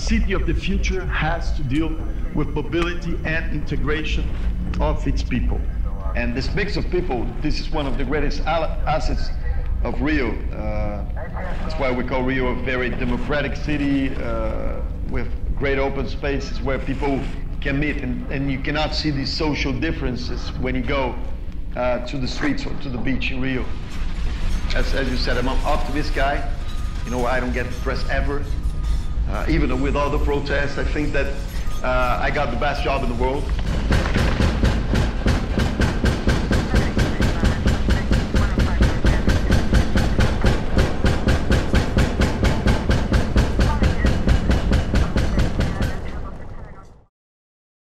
city of the future has to deal with mobility and integration of its people. And this mix of people, this is one of the greatest assets of Rio. That's why we call Rio a very democratic city with great open spaces where people can meet, and you cannot see these social differences when you go to the streets or to the beach in Rio. As you said, I'm an optimist guy. You know, I don't get depressed ever. Even with all the protests, I think that I got the best job in the world.